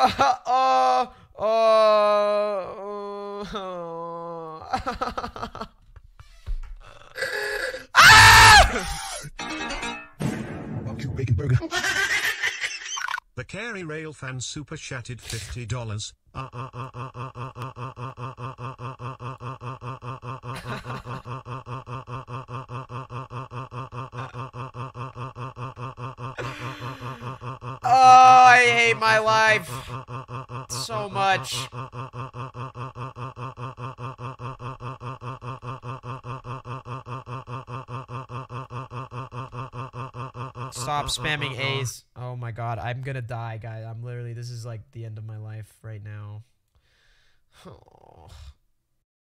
Bacon burger. The Carey Rail fan super chatted $50. Oh, I hate my life so much. Stop spamming A's. Oh my god, I'm gonna die, guys. I'm literally, this is like the end of my life right now. Oh.